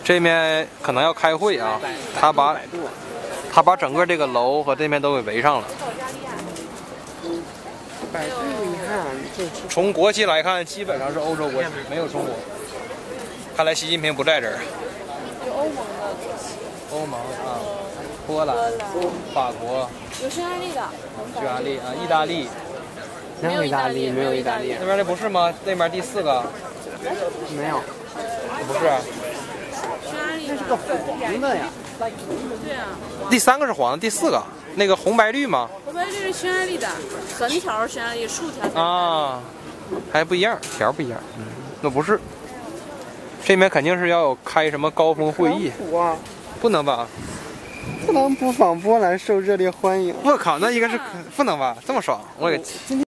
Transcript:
这面可能要开会啊，他把整个这个楼和这面都给围上了。 百度，你看， 从国旗来看，基本上是欧洲国旗，没有中国。看来习近平不在这儿。 有欧盟的国旗。 欧盟啊，波兰、法国， 有匈牙利的。 匈牙利啊，意大利。 没有意大利，没有意大利。 那边那不是吗？那边第4个。 没有。 不是。 匈牙利。 这是个黄的呀。 对啊。 第3个是黄的，第4个那个红白绿吗？ 红白绿是匈牙利的，横条匈牙利，竖条。 啊，还不一样，条不一样。那不是。这边肯定是要有开什么高峰会议。不能吧？ 不能不访波兰受热烈欢迎。 我靠，那应该是不能吧？这么爽，我给。